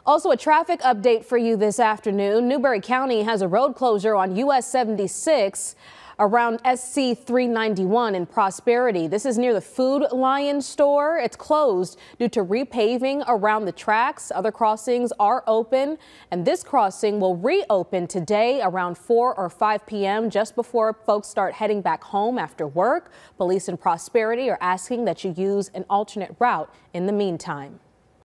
Also, a traffic update for you this afternoon. Newberry County has a road closure on US 76 around SC 391 in Prosperity. This is near the Food Lion store. It's closed due to repaving around the tracks. Other crossings are open, and this crossing will reopen today around 4 or 5 p.m. just before folks start heading back home after work. Police in Prosperity are asking that you use an alternate route in the meantime.